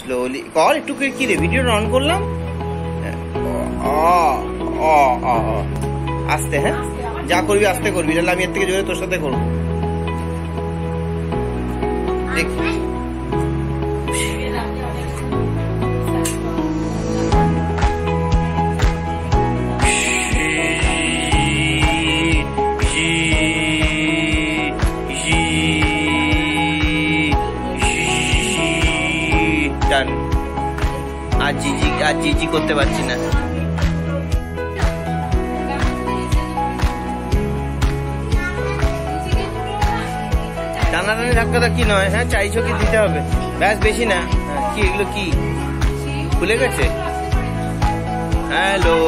Slowly কর একটু। কি রে ভিডিওটা অন করলাম। আস্তে, হ্যাঁ যা করবি আস্তে করবি, তাহলে আমি এর থেকে জোরে তোর সাথে করবো। আর জিজি করতে পারছি না। টানাটানি ধাক্কাটা কি নয়, হ্যাঁ চাইছো কি দিতে হবে, ব্যাস বেশি না। কি এগুলো কি খুলে গেছে? Hello,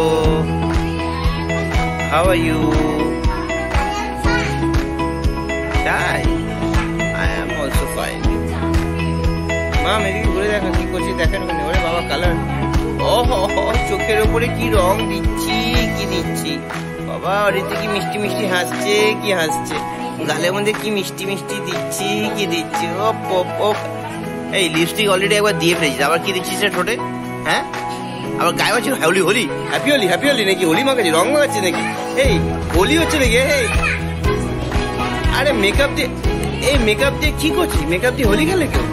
how are you? তাই আই এম অলসো ফাইন। মা এদিকে ঘুরে দেখা কি করছি দেখেন। ওরে বাবা কালার, ও চোখের ওপরে কি রং দিচ্ছি, কি দিচ্ছি বাবা। অরিত্রি কি মিষ্টি মিষ্টি হাসছে, কি হাসছে, গালের মধ্যে কি মিষ্টি মিষ্টি দিচ্ছি, কি দিচ্ছি। ও এই লিপস্টিক অলরেডি একবার দিয়ে ফেলেছিস, আবার কি দিচ্ছিস ঠোঁটে? হ্যাঁ আবার গায়ে আছে হোলি হোলি, হ্যাপি হোলি, হ্যাপি হোলি নাকি? হোলি মাখাচ্ছি, রং মাখাচ্ছে নাকি? এই হোলি হচ্ছে নাকি? এই আরে মেকআপ দিয়ে, এই মেকআপ দিয়ে কি করছিস? মেকআপ দিয়ে হোলি খেলে কেউ?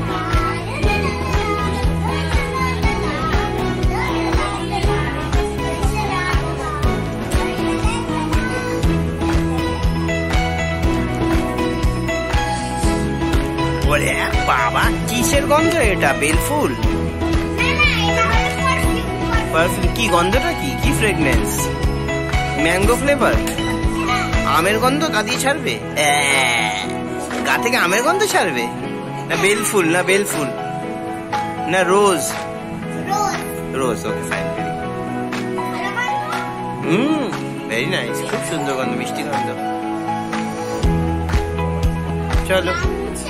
বলে বাবা কিসের গন্ধ এটা? বেলফুল? পারফিউম? কি গন্ধটা? কি কি ফ্রেগনেন্স? Mango flavour? আমের গন্ধ গা দিয়ে ছাড়বে? গা থেকে আমের গন্ধ ছাড়বে? না বেলফুল, না বেলফুল, না rose? Rose, okay fine. Very nice, খুব সুন্দর গন্ধ, মিষ্টি গন্ধ। চলো